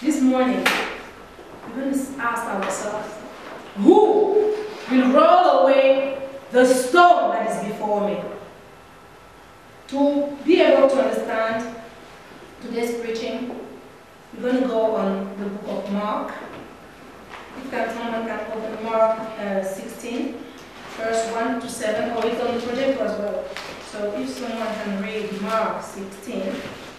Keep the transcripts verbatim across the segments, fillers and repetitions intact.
This morning, we're going to ask ourselves, who will roll away the stone that is before me? To be able to understand today's preaching, we're going to go on the book of Mark. If that someone can open Mark uh, sixteen, verse one to seven, or it's on the projector as well. So if someone can read Mark sixteen,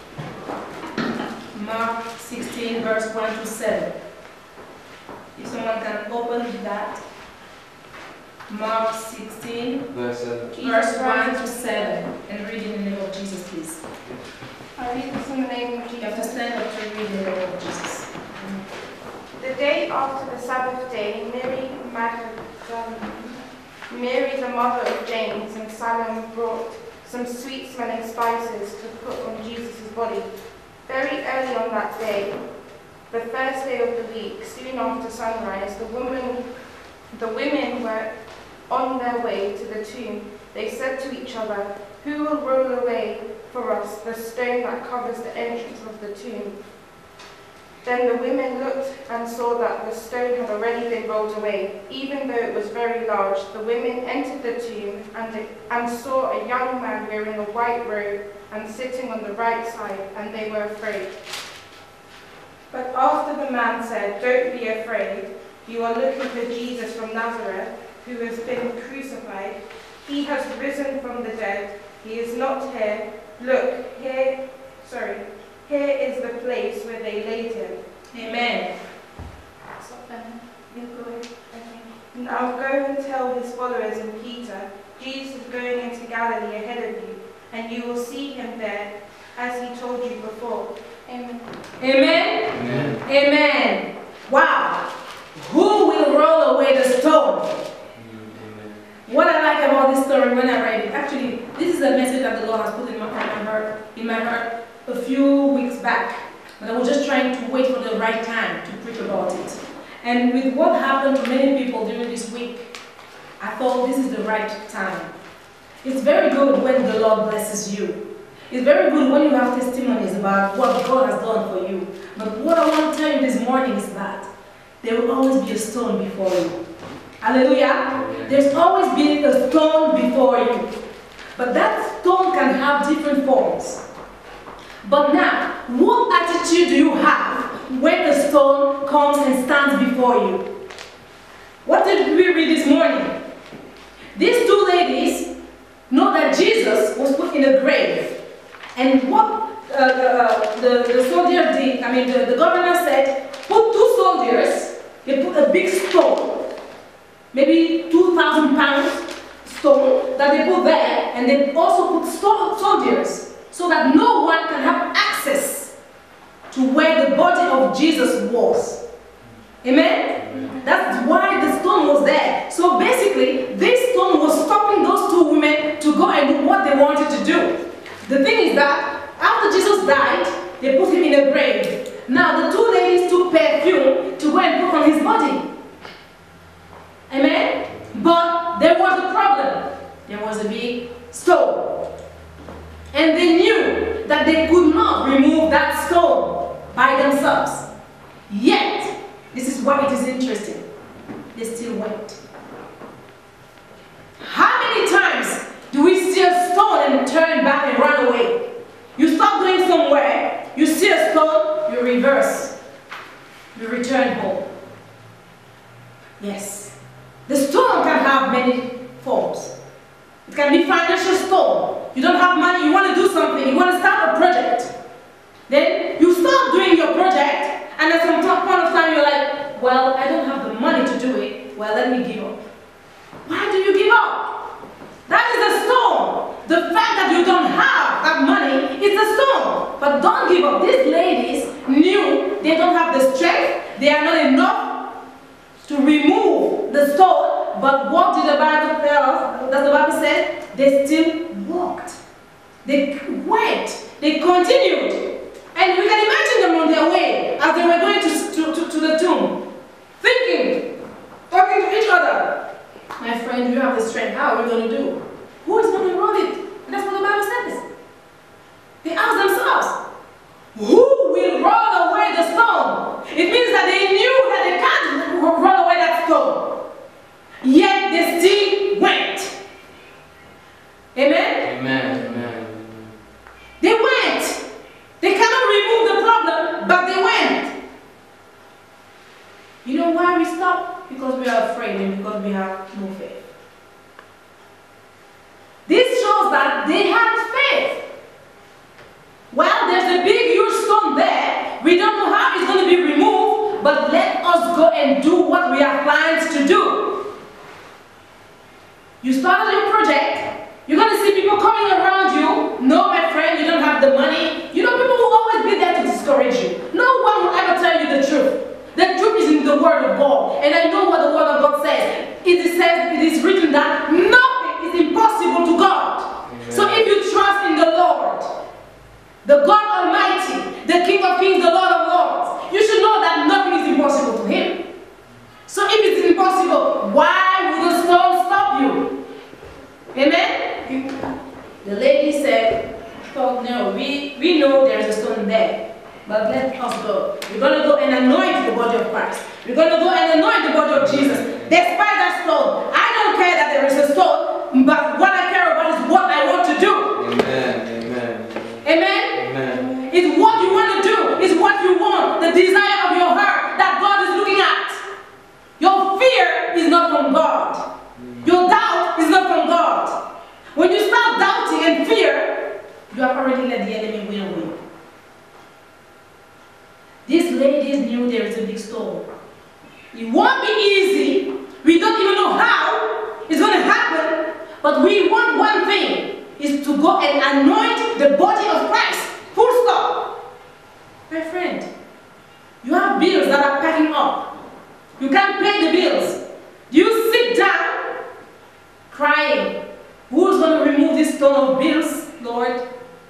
Mark sixteen, verse one to seven. If someone can open that. Mark sixteen, verse, verse one to seven, and read in the name of Jesus, please. I read this in the name of Jesus. You have to stand up to read in the name of Jesus. The day after the Sabbath day, Mary Magdalene, Mary the mother of James, and Salome brought some sweet-smelling spices to put on Jesus' body. Very early on that day, the first day of the week, soon after sunrise, the woman, the women were on their way to the tomb. They said to each other, "Who will roll away for us the stone that covers the entrance of the tomb?" Then the women looked and saw that the stone had already been rolled away, even though it was very large. The women entered the tomb and, and saw a young man wearing a white robe and sitting on the right side, and they were afraid. But after the man said, "Don't be afraid. You are looking for Jesus from Nazareth, who has been crucified. He has risen from the dead. He is not here. Look, here, sorry, here is the place where they laid him." Amen. "Now go and tell his followers and Peter, Jesus is going into Galilee ahead of you, and you will see him there, as he told you before." Amen. Amen. Amen. Amen. Wow. Who will roll away the stone? Amen. What I like about this story when I read it, actually, this is a message that the Lord has put in my, in my heart, in my heart a few weeks back. But I was just trying to wait for the right time to preach about it. And with what happened to many people during this week, I thought this is the right time. It's very good when the Lord blesses you. It's very good when you have testimonies about what God has done for you. But what I want to tell you this morning is that there will always be a stone before you. Hallelujah. There's always been a stone before you. But that stone can have different forms. But now, what attitude do you have when the stone comes and stands before you? What did we read this morning? These two ladies know that Jesus was put in a grave. And what uh, uh, the, the soldier did, I mean, the, the governor said, put two soldiers, they put a big stone, maybe two thousand pounds stone that they put there, and they also put soldiers so that no one can have access to where the body of Jesus was. Amen? That's why the stone was there. So basically, this stone was stopping those two women to go and do what they wanted to do. The thing is that after Jesus died, they put him in a grave. Now the two ladies took perfume to go and put on his body. Amen? But there was a problem. There was a big stone. And they knew that they could not remove that stone by themselves. Yet, this is why it is interesting. They still went. How many times do we see a stone and turn back and run away? You start going somewhere, you see a stone, you reverse. You return home. Yes. The stone can have many forms. It can be financial stone. You don't have money, you want to do something, you want to start a project. Then you start doing your project, and at some point of time you're like, well, I don't have the money to do it. Well, let me give up. Why do you give up? That is a stone. The fact that you don't have that money is a stone. But don't give up. These ladies knew they don't have the strength. They are not enough to remove the stone. But what did the Bible tell us? Does the Bible say? They still walked. They went. They continued. And we can imagine them on their way as they were going to, to, to, to the tomb. Thinking, talking to each other. My friend, you have the strength. How are we going to do? Who is going to roll it? And that's what the Bible says. They asked themselves, who will roll away the stone? because we are afraid and because we have no faith. This shows that they had faith. Well, there's a big huge stone there. We don't know how it's going to be removed, but let us go and do what we are planned to do. You started your project. You're going to see people coming around you. No, my friend, you don't have the money. You know, people will always be there to discourage you. No one will ever tell you the truth. The truth is in the Word of God. And I know what the Word of God says. It is says, it is written that nothing is impossible to God. Amen. So if you trust in the Lord, the God Almighty, the King of Kings, the Lord of Lords, you should know that nothing is impossible to Him. So if it's impossible, why would the stone stop you? Amen? The lady said, oh, no, we, we know there is a stone there, but let us go. We're going to go and anoint the body of Christ. We're going to go and anoint the body of Jesus. Despite that stone, I don't care that there is a stone, but what I care about is what I want to do. Amen. Amen. Amen? Amen. It's what you want to do. It's what you want. The desire of your heart that God is looking at. Your fear is not from God. Your doubt is not from God. When you start doubting and fear, you have already let the enemy win away. These ladies knew there is a big storm. It won't be easy. We don't even know how it's going to happen. But we want one thing, is to go and anoint the body of Christ. Full stop. My friend, you have bills that are packing up. You can't pay the bills. You sit down crying. Who's going to remove this stone of bills, Lord?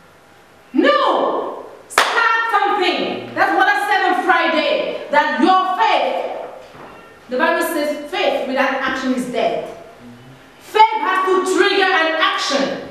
No! Start something. That's what I said on Friday. That your faith, the Bible says faith without action is dead. Faith has to trigger an action.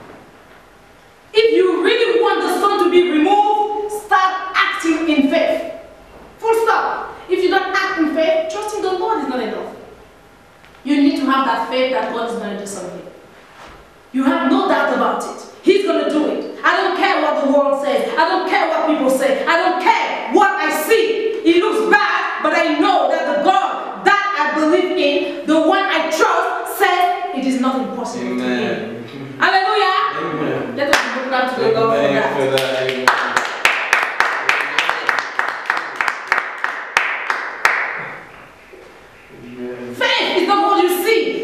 If you really want the stone to be removed, start acting in faith. Full stop. If you don't act in faith, trusting the Lord is not enough. You need to have that faith that God is going to do something. You have no doubt about it. He's going to do it. I don't care what the world says. I don't care what people say. I don't care what I see. It looks bad, but I know that the God that I believe in, the one I trust, says it is not impossible Amen. to him. Hallelujah. Amen. Let us look up to the Lord for that. For that. Amen. Faith is not what you see.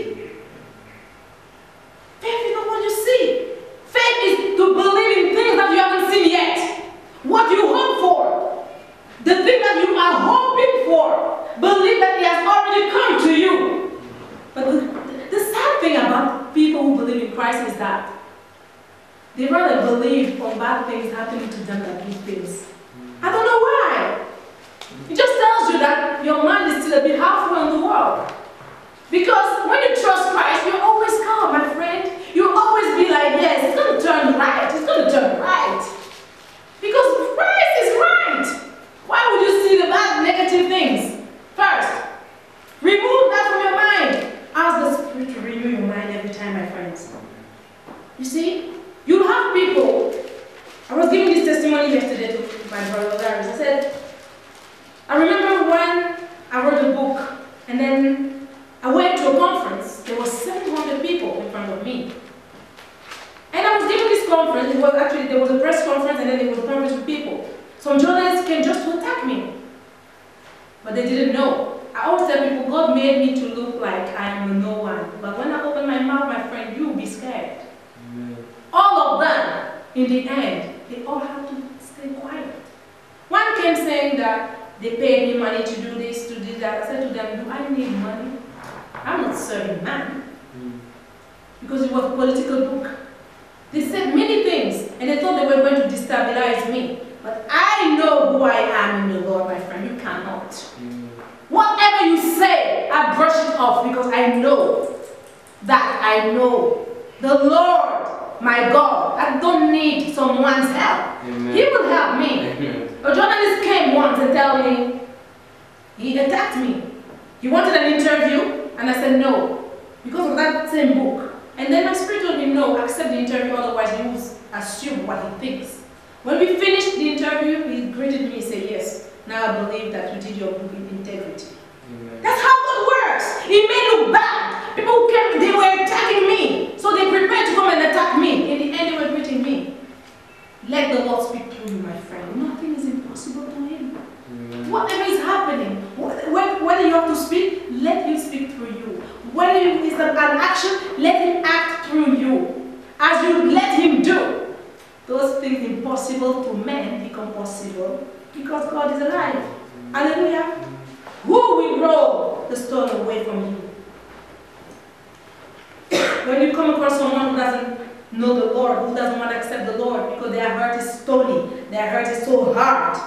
Faith is not what you see. Faith is to believe in things that you haven't seen yet. What you hope for. The thing that you are hoping for. Believe that it has already come to you. But the, the sad thing about people who believe in Christ is that they rather believe on bad things happening to them than good things. I don't know why. It just tells you that your mind is still a bit halfway in the world. Because when you trust Christ, you're always calm, my friend. You'll always be like, yes, it's going to turn right. It's going to turn right. Because Christ is right. Why would you see the bad, negative things? First, remove that from your mind. Ask the Spirit to renew your mind every time, my friends. You see, you'll have people. I was giving this testimony yesterday to my brother Darius. I said, I remember when I wrote a book, and then I went to a conference. There were seven hundred people in front of me. And I was giving this conference. It was actually, there was a press conference, and then there was a conference with people. Some journalists came just to attack me. But they didn't know. I always tell people, God made me to look like I am a no one. But when I open my mouth, my friend, you will be scared. Amen. All of them, in the end, they all have to stay quiet. One came saying that they paid me money to do this, to do that. I said to them, do I need money? I'm not serving man. Mm. Because it was a political book. They said many things, and they thought they were going to destabilize me. But I know who I am in the Lord, my friend. You cannot. Mm. Whatever you say, I brush it off because I know that I know the Lord, my God. I don't need someone's help. Amen. He will help me. Amen. A journalist came once and told me, he attacked me. He wanted an interview, and I said no, because of that same book. And then my spirit told me, no, accept the interview, otherwise he will assume what he thinks. When we finished the interview, he greeted me and said, yes, now I believe that you did your book in integrity. Amen. That's how God works. works. It may look bad. People came, they were attacking me. So they prepared to come and attack me. In the end, they were greeting me. Let the Lord speak through you, my friend. Nothing is impossible to him. Amen. Whatever is happening, whether you have to speak, let him speak through you. Whether it is an action, let him act through you. As you let him do, those things impossible to men become possible because God is alive. Hallelujah. Who will roll the stone away from you? When you come across someone who doesn't know the Lord, who doesn't want to accept the Lord because their heart is stony, their heart is so hard,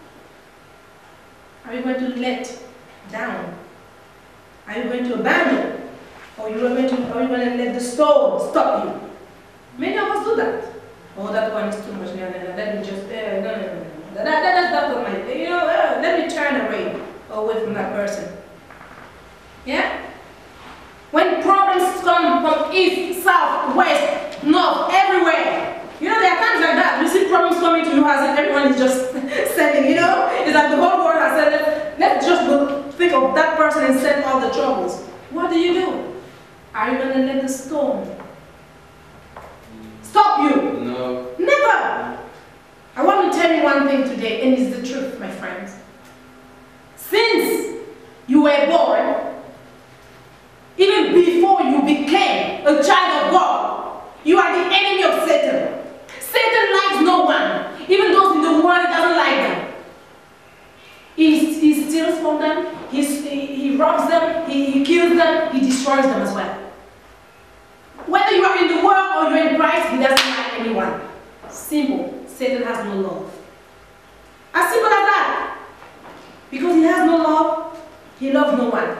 are you going to let down? Are you going to abandon? Or you are going to, are you going to let the stone stop you? Many of us do that. Oh, that one is too much. No, no, no. Let me just, uh, no, no, no, no. That, that, that's not my, you know, uh, let me turn away, away from that person. Yeah? When problems come from east, south, west, north, everywhere, you know, there are times like that. You see problems coming to you as if everyone is just sending, you know? It's like the whole world has said, let's just go think of that person and send all the troubles. What do you do? Are you going to let the storm stop you? No. Never. I want to tell you one thing today, and it's the truth, my friends. Since you were born, even before you became a child of God, you are the enemy of Satan. Satan likes no one. Even those in the world, he doesn't like them. He, he steals from them, he, he robs them, he, he kills them, he destroys them as well. Whether you are in the world or you're in Christ, he doesn't like anyone. Simple. Satan has no love. As simple as that. Because he has no love, he loves no one.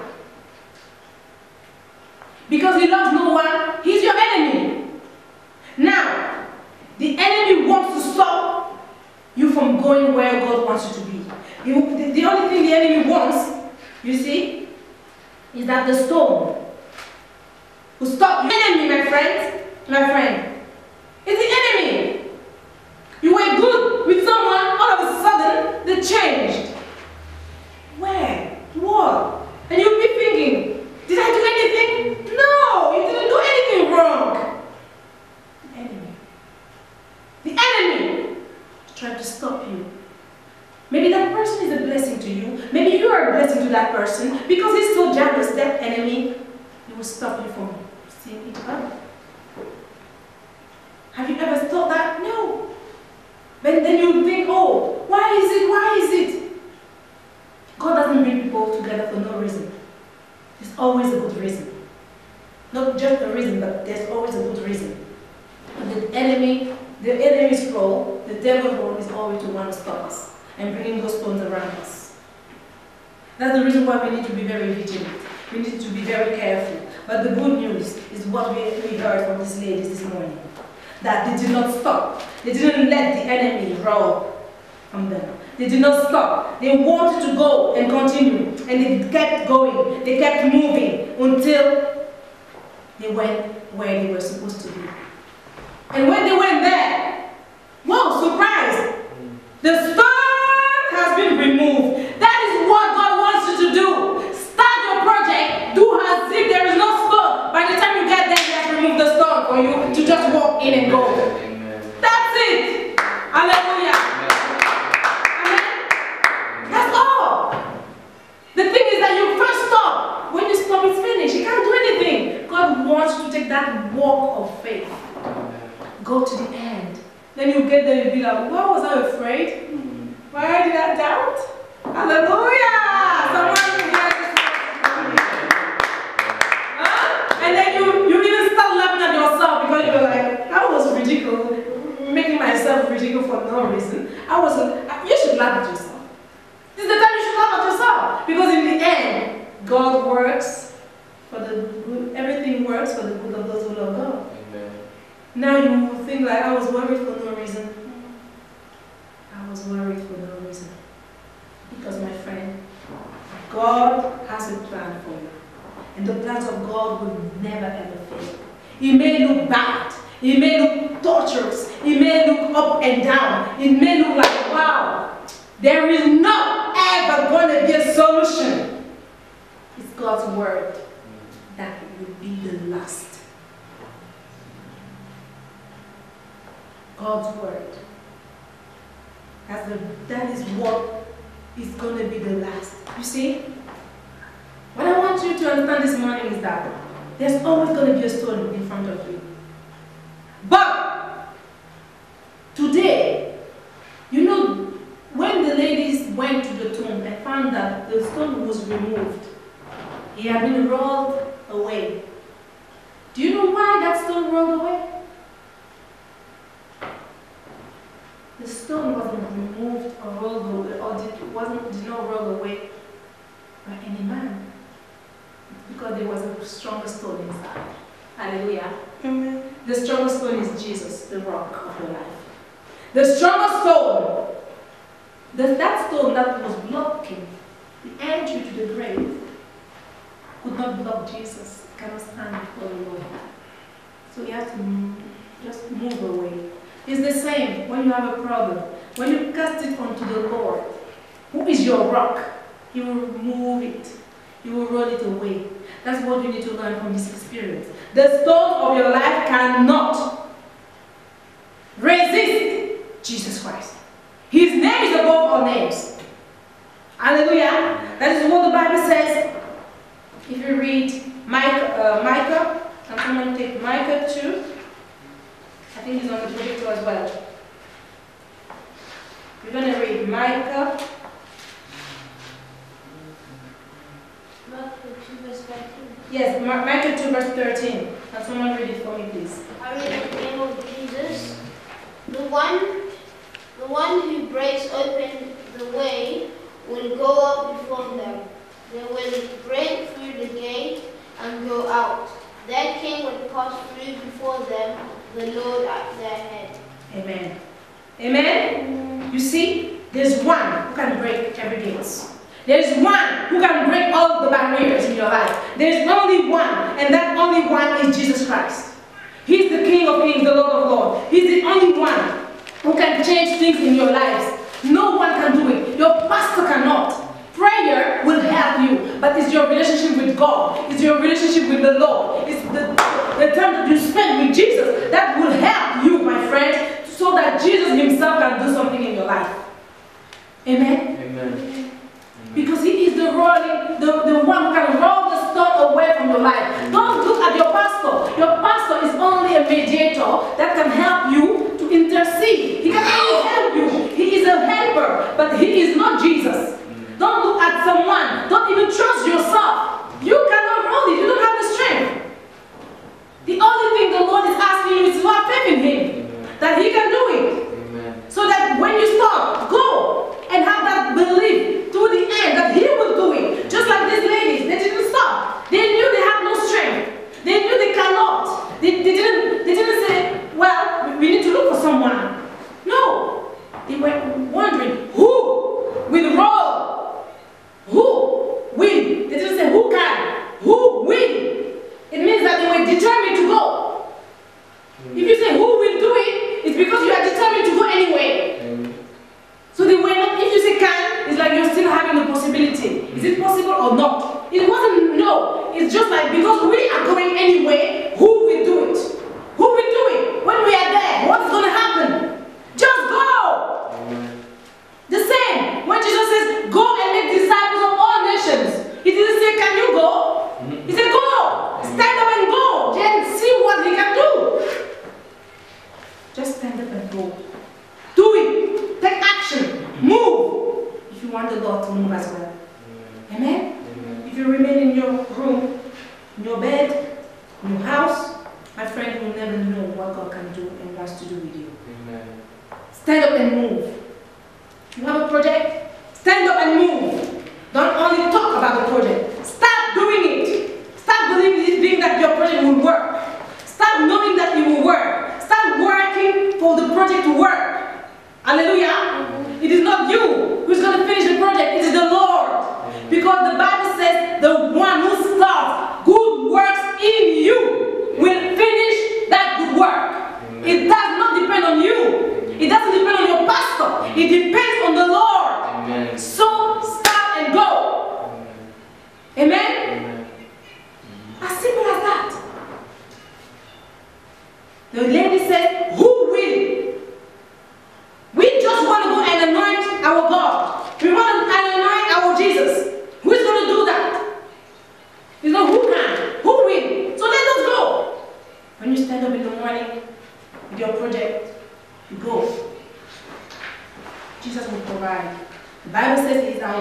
Because he loves no one, he's your enemy. Now, the enemy wants to stop you from going where God wants you to be. You, the, the only thing the enemy wants, you see, is that the storm will stop you. Enemy, my friends, my friend, it's the enemy. You were good with someone, all of a sudden, they changed. Where? What? And you'll be thinking, did I do anything? No, you didn't do anything wrong. The enemy. The enemy is trying to stop you. Maybe that person is a blessing to you. Maybe you are a blessing to that person because he's so jealous, that enemy, he will stop you from seeing each other. Have you ever thought that? No. But then you think, oh, why is it? Why is it? God doesn't bring people together for no reason. There's always a good reason. Not just a reason, but there's always a good reason. And the enemy, the enemy's role, the devil's role is always to want to stop us and bringing those stones around us. That's the reason why we need to be very vigilant. We need to be very careful. But the good news is what we, we heard from these ladies this morning. That they did not stop. They didn't let the enemy roll from them. They did not stop. They wanted to go and continue. And they kept going. They kept moving until they went where they were supposed to be. And when they went there, whoa, surprise! The stone has been removed. That is what God wants you to do. Start your project. Do as if there is no stone. By the time you get there, He has removed the stone for you to just walk in and go. Amen. That's it. Hallelujah. Amen. That's all. The thing is that you first stop. When you stop, it's finished. You can't do anything. God wants you to take that walk of faith. Go to the end. Then you get there and be like, why was I afraid? Why did I doubt? Hallelujah! Someone here. Huh? And then you, you even start laughing at yourself because you're like, I was ridiculous, making myself ridiculous for no reason. I wasn't, you should laugh at yourself. This is the time you should laugh at yourself. Because in the end, God works for the good, everything works for the good of those who love God. Amen. Now you will think like, I was worried for no reason. I was worried for no reason. Because my friend, God has a plan for you. And the plans of God will never ever fail. It may look bad. It may look torturous. It may look up and down. It may look like, wow, there is not ever going to be a solution. It's God's word that will be the last. God's word. That's the, that is what is going to be the last. You see? What I want you to understand this morning is that there's always going to be a stone in front of you. But today, you know, when the ladies went to the tomb and found that the stone was removed, it had been rolled away. Do you know why that stone rolled away? The stone wasn't removed or rolled away, or did, wasn't, did not roll away by any man. It's because there was a stronger stone inside. Hallelujah. Amen. The stronger stone is Jesus, the rock of your life. The stronger stone, the, that stone that was blocking the entry to the grave, could not block Jesus. It cannot stand before the Lord. So you have to move, just move away. It's the same when you have a problem. When you cast it onto the Lord, who is your rock, He will remove it. He will roll it away. That's what you need to learn from this experience. The stone of your life cannot resist Jesus Christ. His name is above all names. Hallelujah. That is what the Bible says. If you read Micah, uh, Micah, and someone take Micah two. I think it's on the projector as well. We're going to read Micah. Micah two verse thirteen. Yes, Ma Micah two verse thirteen. Can someone read it for me, please? I read in the name of Jesus. The one, the one who breaks open the way will go up before them. They will break through the gate and go out. Their king will pass through before them, the Lord at their head. Amen. Amen? You see, there's one who can break every gate. There's one who can break all the barriers in your life. There's only one, and that only one is Jesus Christ. He's the King of Kings, the Lord of Lords. He's the only one who can change things in your lives. No one can do it. Your pastor cannot. Prayer will help you, but it's your relationship with God. It's your relationship with the Lord. It's the, the time that you spend with Jesus that will help you, my friend, so that Jesus himself can do something in your life. Amen? Amen. Because he is the rolling, the, the one who can roll the stone away from your life. Don't look at your pastor. Your pastor is only a mediator that can help you to intercede. He can only help you. He is a helper, but he is not Jesus. Don't look at someone. Don't even trust yourself. You cannot roll it. You don't have the strength. The only thing the Lord is asking you is to have faith in him. Amen. That he can do it. Amen. So that when you stop, go and have that belief to the end that he will do it. Just like these ladies, they didn't stop. They knew they had no strength. They knew they cannot. They, they, didn't, they didn't say, well, we need to look for someone. No. They were wondering, who will roll? Who will? They didn't say who can. Who will? It means that they were determined to go. If you say who will do it, it's because you are determined to go anyway. Mm. So they were not, if you say can, it's like you're still having the possibility. Is it possible or not? It wasn't no. It's just like because we are going anyway, who will do it? Who will do it? When we are there, what's going to happen? Just go! Mm. The same. When Jesus says, go and make disciples of all nations. He didn't say, can you go? Mm. He said, go! Stand up and go! Then see what he can do. Just stand up and go. Do it. Take action. Move. If you want the Lord to move as well. Amen? Amen? If you remain in your room, in your bed, in your house, my friend, you will never know what God can do and wants to do with you. Amen. Stand up and move. You have a project? Stand up and move. Don't only talk about the project. Start doing it. Start believing that your project will work. Start knowing that it will work. Start working for the project to work. Hallelujah. Mm-hmm. It is not you who's going to finish the project. It is the Lord. Mm-hmm. Because the Bible says the one who starts good works in you will finish that good work. Mm-hmm. It does not depend on you. It doesn't depend on your pastor. It depends on the Lord. Amen. So start and go. Amen. Amen? Amen.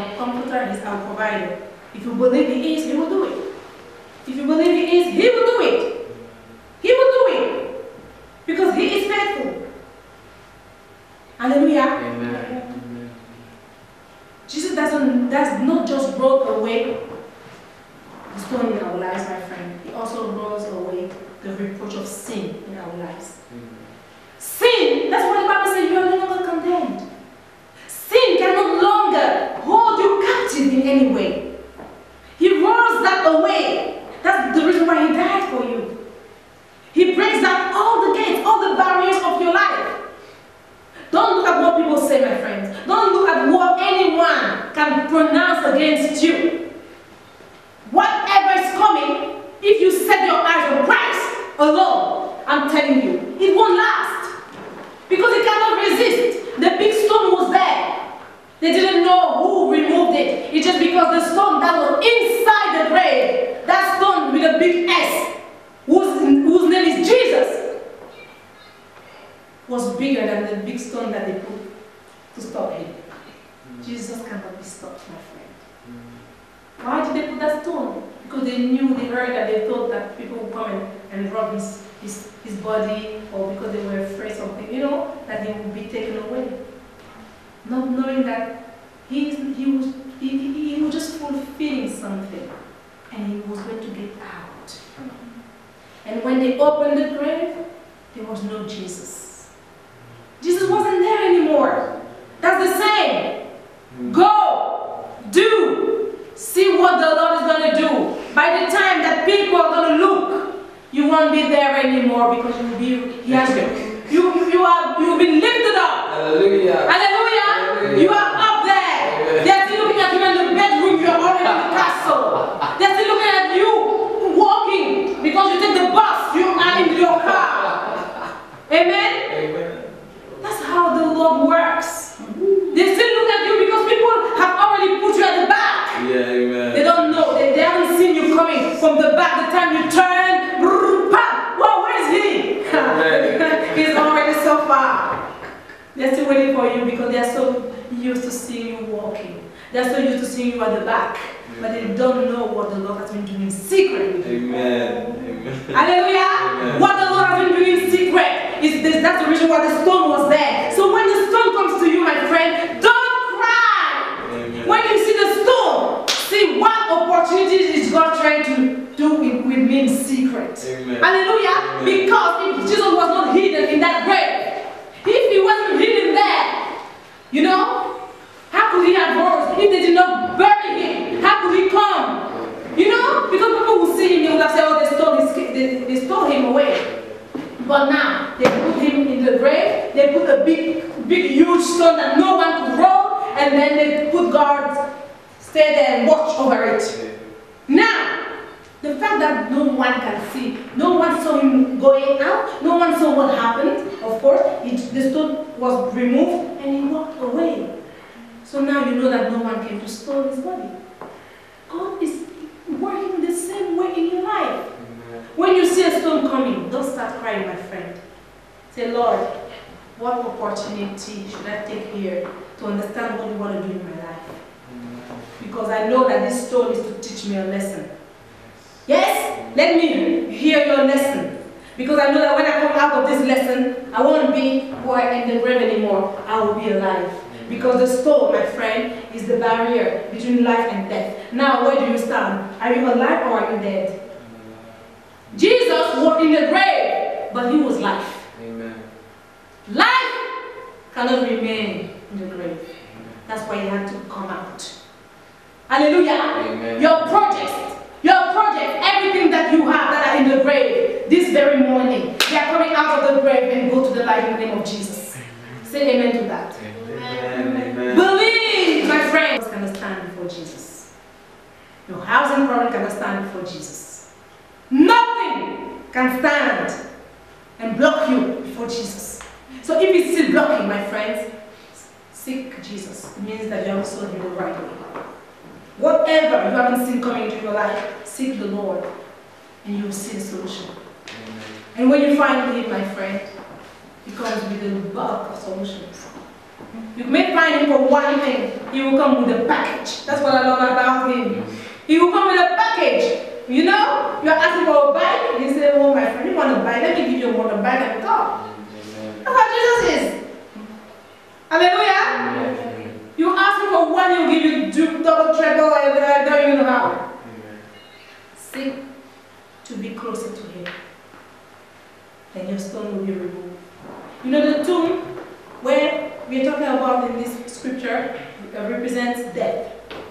our comforter, He's our provider. If you believe He is, He will do it. If you believe He is, He will do it. He will do it. Because He is faithful. Hallelujah. Amen. Jesus doesn't, does not just roll away the stone in our lives, my friend. He also rolls away the reproach of sin in our lives. Amen. Sin, that's what the Bible says, you are no longer condemned. Sin can no longer hold you captive in any way. He rolls that away. That's the reason why He died for you. He breaks down all the gates, all the barriers of your life. Don't look at what people say, my friends. Don't look at what anyone can pronounce against you. Whatever is coming, if you set your eyes on Christ alone, I'm telling you, it won't last. Because it cannot resist. The big stone was there. They didn't know who removed it. It's just because the stone that was inside the grave, that stone with a big S, whose, whose name is Jesus, was bigger than the big stone that they put to stop him. Jesus cannot be stopped, my friend. Why did they put that stone? Because they knew, they heard that, they thought that people would come and, and rob his, his, his body, or because they were afraid of something, you know, that he would be taken away. Not knowing that he, he, was, he, he, he was just fulfilling something, and he was going to get out. And when they opened the grave, there was no Jesus. Jesus wasn't there anymore. That's the same. Go, do, see what the Lord is going to do. By the time that people are going to look, you won't be there anymore because you will be, he has you, you, you are, you will be lifted up. Hallelujah. Hallelujah. Hallelujah. You are up there. They're still looking at you in the bedroom. You are already in the castle. They're still looking at you walking because you take the bus. You are in your car. Amen. Amen. That's how the Lord works. They still look at you because people have already put you at the back. Yeah, amen. They don't know. They, they haven't seen you coming from the back. The time you turn, brrr, pam, whoa, where is he? He's already so far. They're still waiting for you because they're so used to seeing you walking. They're so used to seeing you at the back. But they don't know what the Lord has been doing in secret with you. Amen. Amen. Hallelujah. Amen. What the Lord has been doing in secret is this. That's the reason why the stone was there. So when the stone comes to you, my friend, don't cry. Amen. When you see the stone, see what opportunities is God trying to do with, with me in secret. Amen. Hallelujah. Amen. Because if Jesus was not hidden in that grave, if he wasn't hidden there, you know, how could he have rose if they did not bury him? How could he come? You know, because people will see him, they would have said, oh, they stole, his, they, they stole him away. But now, they put him in the grave, they put a big, big, huge stone that no one could roll, and then they put guards, stay there and watch over it. Now, the fact that no one can see, no one saw him going out, no one saw what happened, of course, it, the stone was removed, and he walked away. So now you know that no one came to steal his body. God is working the same way in your life. Amen. When you see a stone coming, don't start crying, my friend. Say, Lord, what opportunity should I take here to understand what you want to do in my life? Amen. Because I know that this stone is to teach me a lesson. Yes? Let me hear your lesson. Because I know that when I come out of this lesson, I won't be in the grave anymore. I will be alive. Because the stone, my friend, is the barrier between life and death. Now, where do you stand? Are you alive or are you dead? Jesus was in the grave, but he was life. Amen. Life cannot remain in the grave. Amen. That's why he had to come out. Hallelujah. Amen. Your projects, your project, everything that you have that are in the grave, this very morning, they are coming out of the grave and go to the light in the name of Jesus. Amen. Say amen to that. Amen. Amen. Believe, my friends, can stand before Jesus. Your housing problem cannot stand before Jesus. Nothing can stand and block you before Jesus. So if it's still blocking, my friends, seek Jesus. It means that you haven't sought him the right way. Whatever you haven't seen coming into your life, seek the Lord and you will see the solution. Amen. And when you find him, my friend, he comes with a bulk of solutions. You may find him for one thing. He will come with a package. That's what I love about him. He will come with a package. You know, you're asking for a bike. He said, oh, my friend, you want a bike? Let me give you a motorbike and a car. That's what Jesus is. Hallelujah. You ask him for one, he'll give you two, double, treble, and I don't even know how. Seek to be closer to him. Then your stone will be removed. You know, the tomb where we are talking about in this scripture uh, represents death,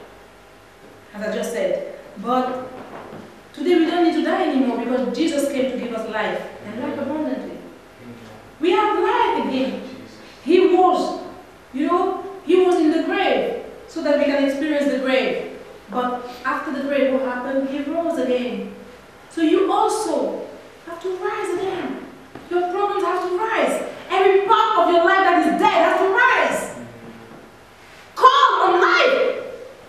as I just said. But today we don't need to die anymore because Jesus came to give us life and life abundantly. We have life in him. He was, you know, he was in the grave so that we can experience the grave. But after the grave, what happened? He rose again. So you also have to rise again. Your problems have to rise. Every part of your life that is dead has to rise. Call on life.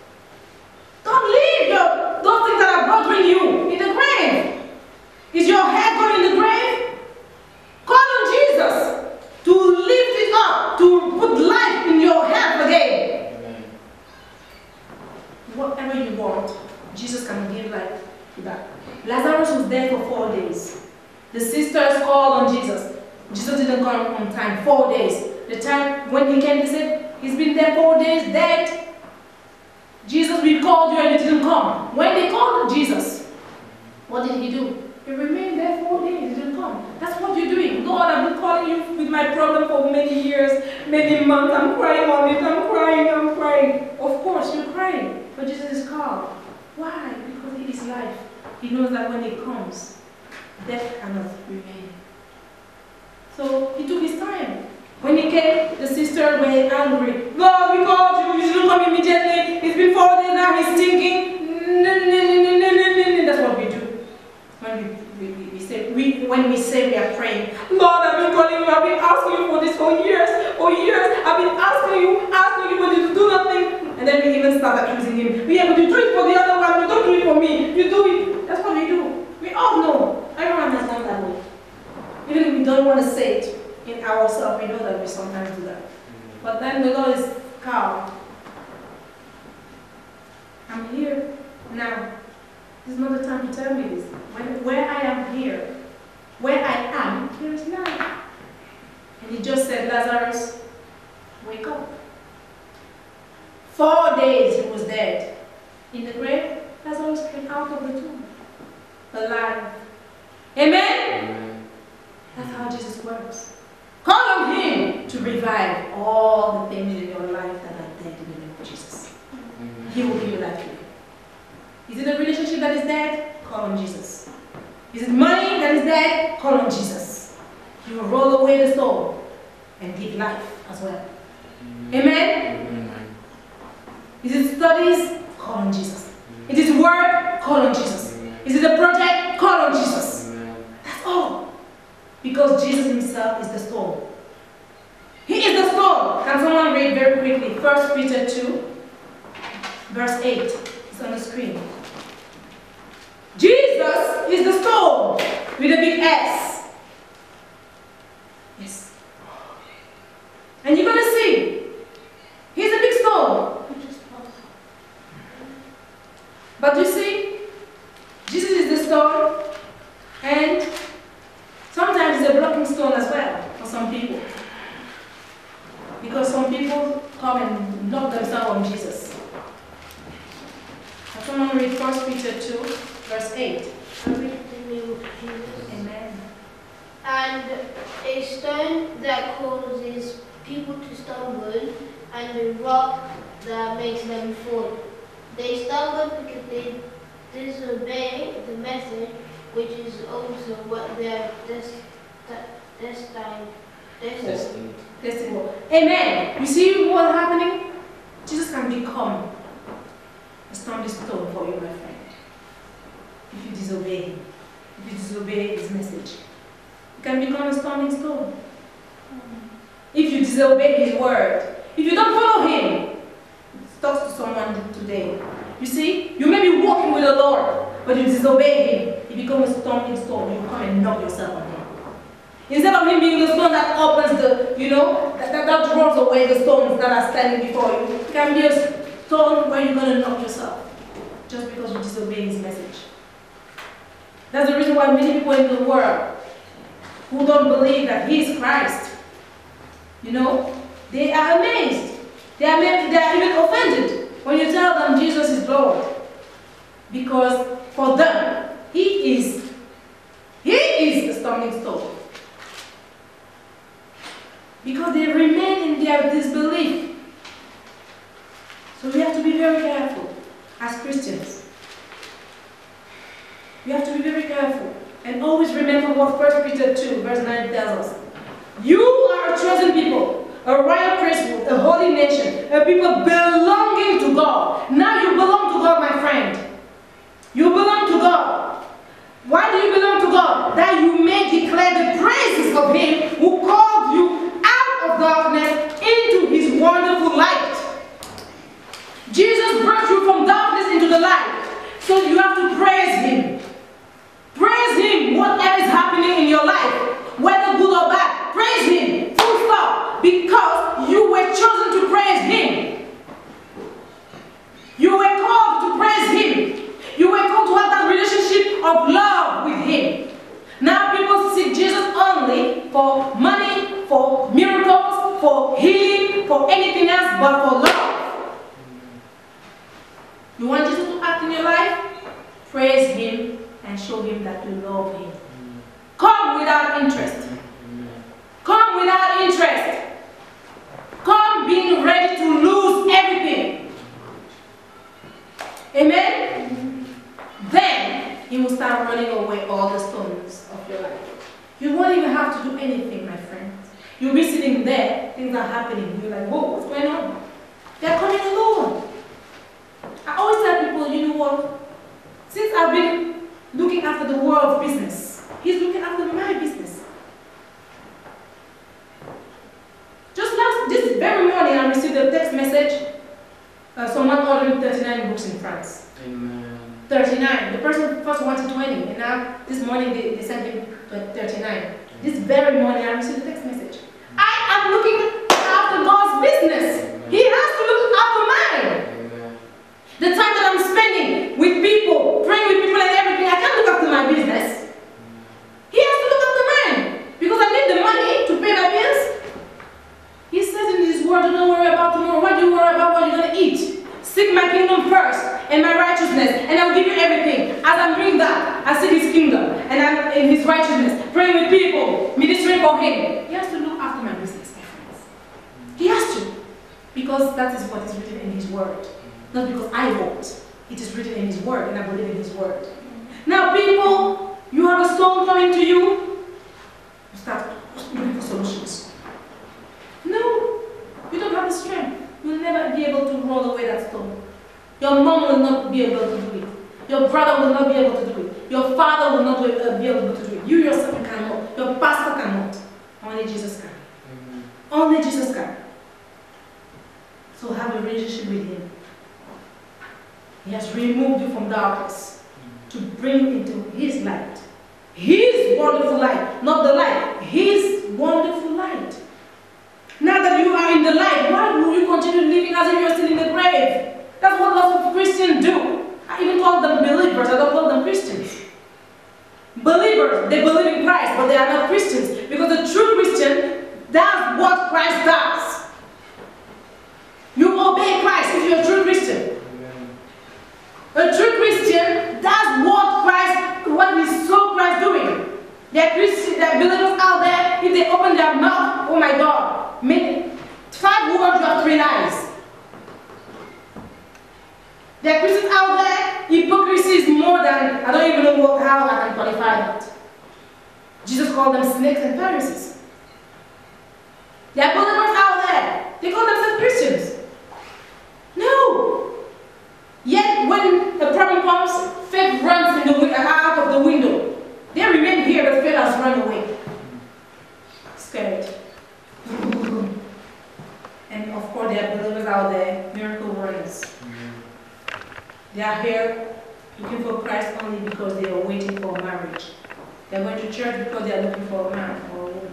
Don't leave your, those things that are bothering you in the grave. Is your head going in the grave? Call on Jesus to lift it up, to put life in your health again. Amen. Whatever you want, Jesus can give life to that. Lazarus was dead for four days. The sisters called on Jesus. Jesus didn't come on time. Four days. The time when he came, they said, he's been there four days, dead. Jesus, we called you and you didn't come. When they called Jesus, what did he do? He remained there four days, he didn't come. That's what you're doing. Lord, I've been calling you with my problem for many years, many months. I'm crying on it, I'm crying, I'm crying. Of course, you're crying, but Jesus is calm. Why? Because he is life. He knows that when he comes, death cannot remain. So he took his time. When he came, the sisters were angry. Lord, we called you, you shouldn't come immediately. It's been four days now, he's thinking. That's what we do. When we, we, we, we say we when we say we are praying, Lord, I've been calling you, I've been asking you for this for years, for years, I've been asking you, asking you, but you do nothing. And then we even start accusing him. We have to do it for the other one, you don't do it for me, you do it. That's what we do. We all know. Everyone has done that way. Even if we don't want to say it in ourselves, we know that we sometimes do that. But then the Lord is calm. I'm here now. This is not the time to tell me this. When, where I am here, where I am, there is life. And he just said, Lazarus, wake up. Four days he was dead. In the grave, Lazarus came out of the tomb, alive. Amen? Amen. That's how Jesus works. Call on him to revive all the things in your life that are dead in the name of Jesus. Amen. He will give you life. Is it a relationship that is dead? Call on Jesus. Is it money that is dead? Call on Jesus. He will roll away the stone and give life as well. Amen? Amen. Is it studies? Call on Jesus. Amen. Is it work? Call on Jesus. Amen. Is it a project? Call on Jesus. Amen. That's all. Because Jesus himself is the stone. He is the stone. Can someone read very quickly? First Peter two, verse eight. It's on the screen. Jesus is the stone with a big S. Yes. And you're going to see, he's a big stone. But you see, Jesus is the stone, and sometimes it's a blocking stone as well for some people. Because some people come and knock themselves on Jesus. Can someone read First Peter two, verse eight? I read the new Jesus. Amen. And a stone that causes people to stumble, and a rock that makes them fall. They stumble because they disobey the message, which is also what they are destined. Destined. Destined. Destined. Amen. You see what's happening? Jesus can become a stumbling stone for you, my friend. If you disobey him, if you disobey his message, you can become a stumbling stone. If you disobey his word, if you don't follow him, talk to someone today. You see, you may be walking with the Lord, but you disobey him. You become a stumbling stone. You come and knock yourself on him. Instead of him being the stone that opens the, you know, that, that, that rolls away the stones that are standing before you, it can be a stone where you're going to knock yourself just because you disobey his message. That's the reason why many people in the world who don't believe that he is Christ, you know, they are amazed. They are, made, they are even offended when you tell them Jesus is Lord. Because for them, he is, he is the stumbling stone. Because they remain in their disbelief. So we have to be very careful as Christians. We have to be very careful. And always remember what First Peter two, verse nine tells us. You are a chosen people, a royal priesthood, a holy nation, a people belonging to God. Now you belong to God, my friend. You belong to God. Why do you belong to God? That you may declare the praises of him who called you out of darkness into his wonderful light. Jesus brought you from darkness into the light. So you have to praise him. Praise him, whatever is happening in your life, whether good or bad. Praise him, full stop, because you were chosen to praise him. You were called to praise him. You were called to have that relationship of love with him. Now people seek Jesus only for money, for miracles, for healing, for anything else but for love. You want Jesus to act in your life? Praise him and show him that you love him. Come without interest. Come without interest. Come being ready to lose everything. Amen? Then he will start running away all the stones of your life. You won't even have to do anything, my friends. You'll be sitting there, things are happening. You're like, whoa, what's going on? They're coming alone. I always tell people, you know what? Since I've been looking after the world's business, he's looking after my business. Just last, this very morning, I received a text message. Uh, someone ordering thirty-nine books in France. Amen. thirty-nine. The person first wanted twenty, and now this morning they, they sent him thirty-nine. This very morning, I received a text message. I am looking after God's business. He has to look after mine. Amen. The time that I'm spending with people, praying with people and everything, I can't look after my business. He has to look after mine. Because I need the money to pay my bills. He says in his word, don't worry about tomorrow. Why do you worry about what you're going to eat? Seek my kingdom first and my righteousness, and I will give you everything. As I'm doing that, I seek his kingdom and I'm in his righteousness, praying with people, ministering for him. He has to look after my business, my friends. He has to. Because that is what is written in his word. Not because I want. It is written in his word, and I believe in his word. Now, people, you have a storm coming to you, you start looking for solutions. No, you don't have the strength. You'll never be able to roll away that stone. Your mom will not be able to do it. Your brother will not be able to do it. Your father will not be able to do it. You yourself cannot. Your pastor cannot. Only Jesus can. Mm-hmm. Only Jesus can. So have a relationship with him. He has removed you from darkness to bring into his light. His wonderful light. Not the light. His wonderful light. Now that you are in the light, why will you continue living as if you're still in the grave? That's what lots of Christians do. I even call them believers. I don't call them Christians. Believers, they believe in Christ, but they are not Christians. Because the true Christian does what Christ does. You obey Christ if you're a true Christian. A true Christian does what Christ, what he saw Christ doing. There are Christians, there are believers out there, if they open their mouth, oh my God, make five words, you have three lies. There are Christians out there, hypocrisy is more than, I don't even know what, how I can qualify that. Jesus called them snakes and Pharisees. There are believers out there, they call themselves Christians. No. Yet when the problem comes, faith runs in the, out of the window. They remain here, but faith has run away. Scared. And of course, there are believers out there, miracle runners. They are here looking for Christ only because they are waiting for marriage. They are going to church because they are looking for a man or a woman.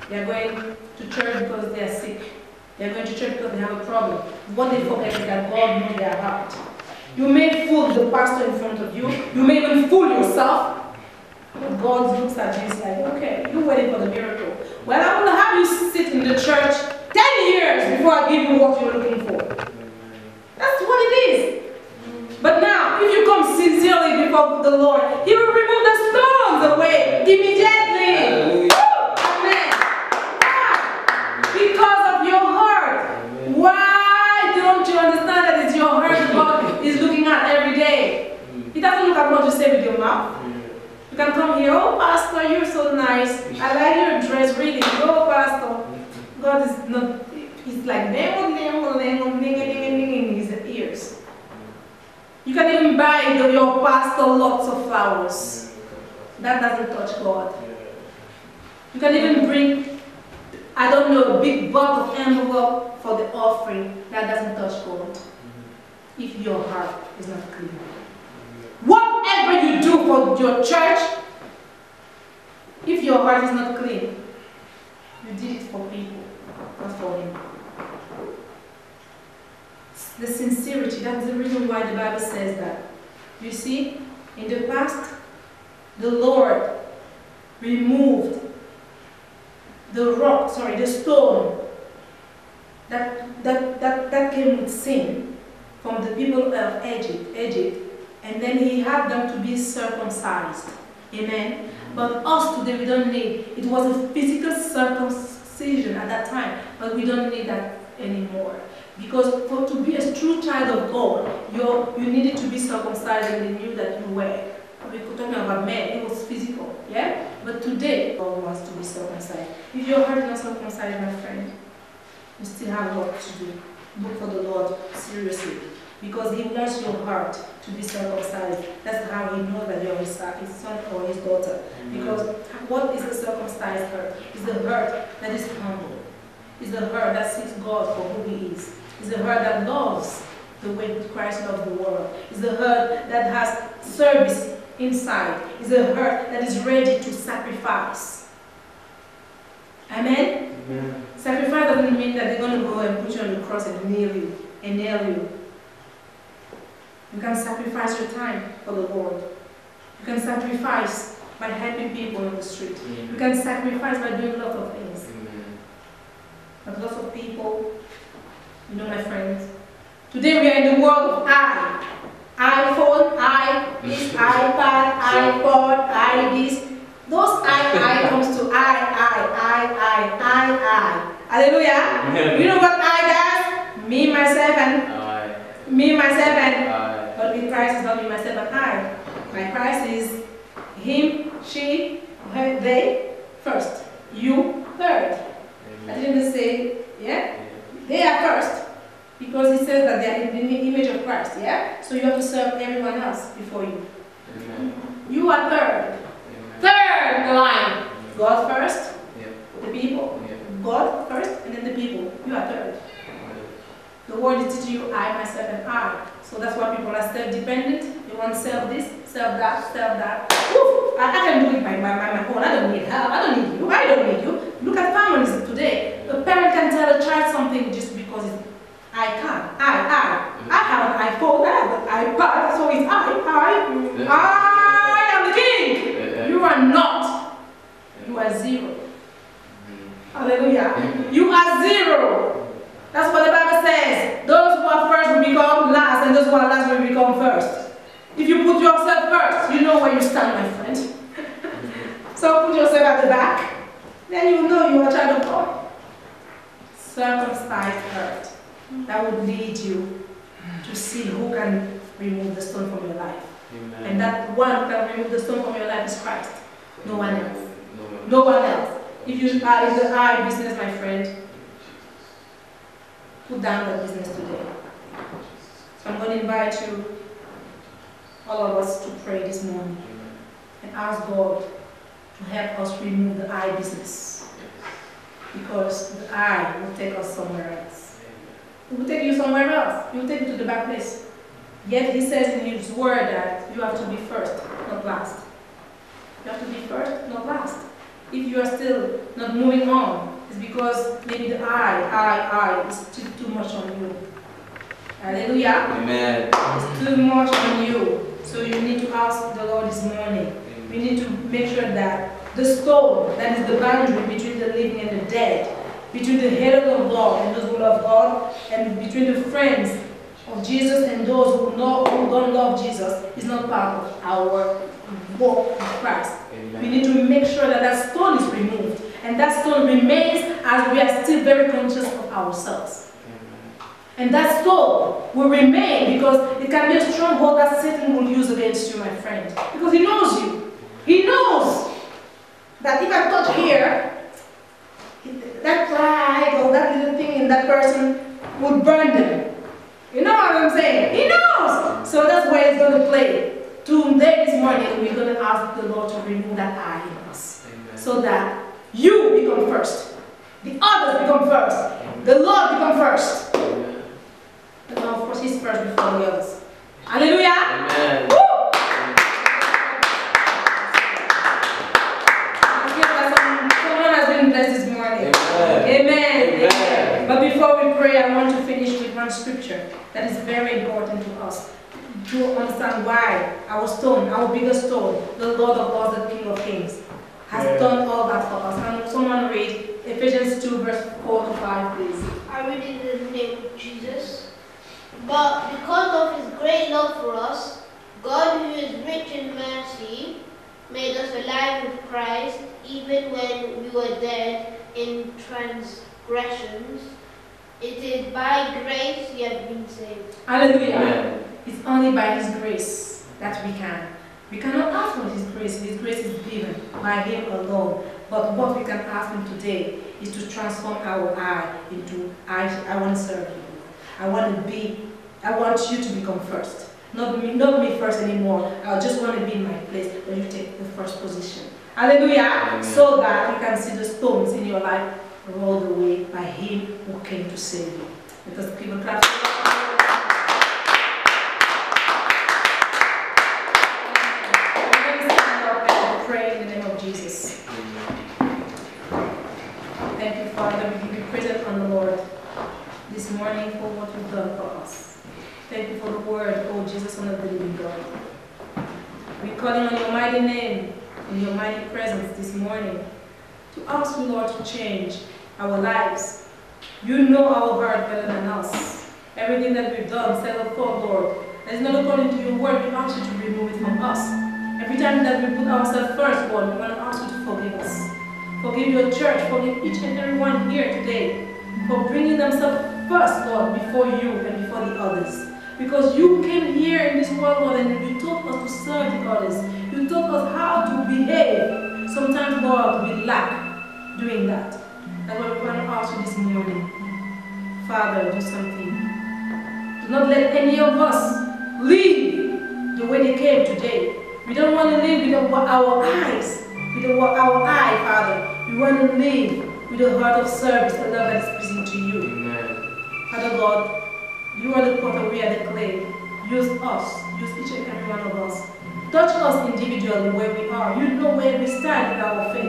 They are going to church because they are sick. They are going to church because they have a problem. What they forget is that God knows their heart. You may fool the pastor in front of you. You may even fool yourself. But God looks at you and says, okay, you're waiting for the miracle. Well, I'm going to have you sit in the church ten years before I give you what you're looking for. That's what it is. But now, if you come sincerely before the Lord, He will remove the stones away immediately. Amen. Because of your heart. Why don't you understand that it's your heart God is looking at every day? He doesn't look at what you say with your mouth. You can come here, oh Pastor, you're so nice. I like your dress, really. Oh Pastor. God is not, He's like, in his ears. You can even buy the, your pastor lots of flowers. That doesn't touch God. You can even bring, I don't know, a big box of envelope for the offering. That doesn't touch God. If your heart is not clean. Whatever you do for your church, if your heart is not clean, you did it for people, not for Him. The sincerity, that's the reason why the Bible says that. You see, in the past, the Lord removed the rock, sorry, the stone that, that, that, that came with sin from the people of Egypt, Egypt, and then He had them to be circumcised. Amen. But us today, we don't need, it was a physical circumcision at that time, but we don't need that anymore. Because for to be a true child of God, you you needed to be circumcised, and they knew that you were. We're talking about men, it was physical, yeah? But today, God wants to be circumcised. If your heart is not circumcised, my friend, you still have work to do. Look for the Lord seriously. Because He wants your heart to be circumcised. That's how He knows that you're His son or His daughter. Because what is a circumcised heart? It's the heart that is humble. It's the heart that sees God for who He is. It's the heart that loves the way that Christ loved the world. It's the heart that has service inside. It's the heart that is ready to sacrifice. Amen? Amen. Sacrifice doesn't mean that they're going to go and put you on the cross and nail you. And nail you. You can sacrifice your time for the Lord. You can sacrifice by helping people on the street. Mm-hmm. You can sacrifice by doing lots of things. Mm-hmm. But lots of people, you know my friends, today we are in the world of I. iPhone, I, this, iPad, iPod, I, this. Those I, I comes to I, I, I, I, I, I. Hallelujah. You know what I does? Me, myself, and I. Me, myself, and I. But with Christ is not me, myself, and I. My Christ is him, she, her, they, first. You, third. I didn't say, yeah? They are first. Because He says that they are in the image of Christ, yeah? So you have to serve everyone else before you. Amen. You are third. Amen. Third in the line. God first, yep. The people. Yep. God first, and then the people. You are third. The word is teaching you I, myself, and I. So that's why people are self-dependent. They want to serve this, serve that, serve that. Woo! I, I can do it by, by, by my own. I don't need help. I don't need you. I don't need you. Look at families today. A parent can tell a child something just because it's I can. I, I. I have an iPhone. I have an iPad. So it's I, I. I am the king. You are not. You are zero. Hallelujah. You are zero. That's what the Bible says. Those who are first will become last, and those who are last will become first. If you put yourself first, you know where you stand, my friend. So put yourself at the back. Then you know you are a child of God. Circumcised heart. That would lead you to see who can remove the stone from your life. Amen. And that one who can remove the stone from your life is Christ. No one else. No one else. If you are in the eye business, my friend, put down the business today. So I'm going to invite you, all of us, to pray this morning and ask God to help us remove the eye business. Because the eye will take us somewhere else. It will take you somewhere else. It will take you to the back place. Yet He says in His word that you have to be first, not last. You have to be first, not last. if you are still not moving on, it's because maybe the I, I, I is too, too much on you. Hallelujah. Amen. It's too much on you. So you need to ask the Lord this morning. We need to make sure that the stone, that is the boundary between the living and the dead, between the haters of God and those who love God, and between the friends of Jesus and those who, know, who don't love Jesus, is not part of our walk with Christ. Amen. We need to make sure that that stone is removed, and that stone remains as we are still very conscious of ourselves. Amen. And that stone will remain because it can be a stronghold that Satan will use against you, my friend. Because he knows you. He knows that if I touch here, that pride or that little thing in that person would burn them. You know what I'm saying? He knows. So that's where it's going to play. Today, this morning, we're going to ask the Lord to remove that eye in us. Amen. So that you become first. The others become first. Amen. The Lord become first. Amen. And of course, He's first before the others. Hallelujah! Amen. Woo! I feel that some- someone has been blessed this morning. Amen. Amen. Amen. But before we pray, I want to finish with one scripture that is very important to us to understand why our stone, our biggest stone, the Lord of Lords, the King of Kings, has Yeah. done all that for us. Can someone read Ephesians two, verse four to five, please? I read it in the name of Jesus. But because of his great love for us, God, who is rich in mercy, made us alive with Christ, even when we were dead in transgressions. It is by grace you have been saved. Hallelujah. Amen. It's only by His grace that we can. We cannot ask for His grace. His grace is given by Him alone. But what we can ask Him today is to transform our I into I, I want to serve you. I want to be, I want you to become first. Not me, not me first anymore. I just want to be in my place, but you take the first position. Hallelujah. Amen. So that you can see the stones in your life rolled away by Him who came to save you. Let us give a clap. Pray in the name of Jesus. Thank you, Father. We give you praise and honor, Lord, this morning for what you've done for us. Thank you for the word, oh Jesus, Son of the living God. We're calling on your mighty name, in your mighty presence this morning, to ask you, Lord, to change our lives. You know our heart better than us. Everything that we've done, said or thought, Lord, that is not according to your word, we ask you to remove it from us. Every time that we put ourselves first, Lord, we want to ask you to forgive us. Forgive your church, forgive each and every one here today for bringing themselves first, Lord, before you and before the others. Because you came here in this world, Lord, and you taught us to serve the others. You taught us how to behave. Sometimes, Lord, we lack doing that. That's why we want to ask you this morning. Father, do something. Do not let any of us leave the way they came today. We don't want to live with our eyes, with our eye, Father. We want to live with a heart of service, a love that is pleasing to you. Amen. Father God, you are the potter, we are the clay. Use us, use each and every one of us. Touch us individually where we are. You know where we stand in our faith.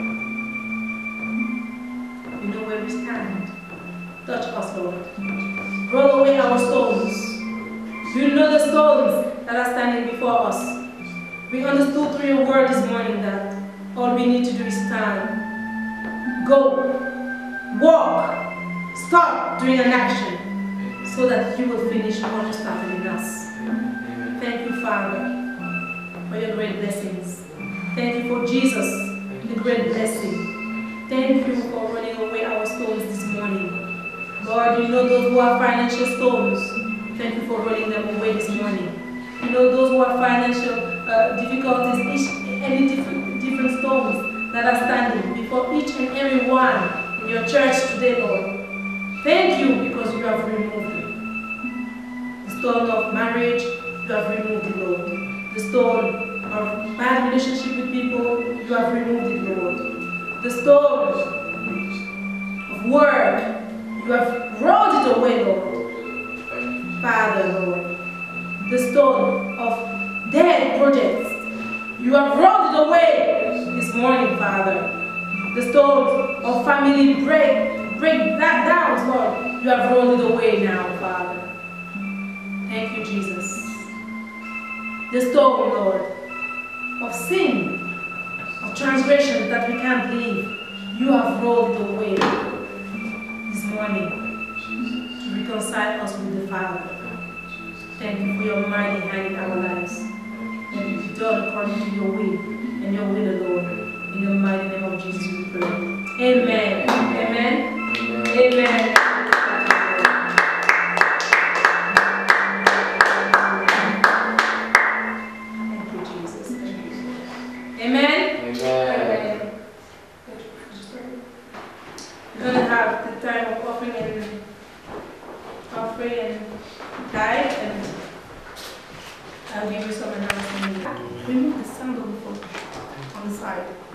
You know where we stand. Touch us, Lord. Roll away our stones. You know the stones that are standing before us. We understood through your word this morning that all we need to do is stand, go, walk, start doing an action so that you will finish what you started in us. Amen. Thank you, Father, for your great blessings. Thank you for Jesus, the great blessing. Thank you for running away our stones this morning. Lord, you know those who are financial stones. Thank you for rolling them away this morning. You know those who have financial uh, difficulties, each, any different, different stones that are standing before each and every one in your church today, Lord. Thank you because you have removed it. The stone of marriage, you have removed it, Lord. The stone of bad relationship with people, you have removed it, Lord. The stone of work, you have rolled it away, Lord. Father, Lord. The stone of dead projects, you have rolled it away this morning, Father. The stone of family break, break that down, Lord. You have rolled it away now, Father. Thank you, Jesus. The stone, Lord, of sin, of transgression that we can't leave, you have rolled it away this morning to reconcile us with the Father. Thank you for your mighty hand in our lives. Let it be done according to your will and your will alone. In the mighty name of Jesus we pray. Amen. Amen. Amen. Amen. Thank you, Jesus. Thank you. Amen. Amen. We're going to have the time of offering and offering and tithe, and I'll give you some announcements. Remove the sandal on the side.